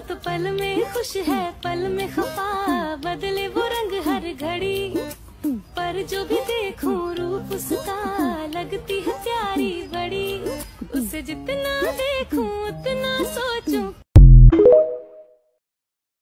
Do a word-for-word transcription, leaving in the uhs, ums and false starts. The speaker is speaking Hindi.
तो पल में खुश है पल में खफा, बदले वो रंग हर घड़ी। पर जो भी देखूं रूप उसका, लगती है प्यारी बड़ी। उसे जितना देखूं उतना सोचूं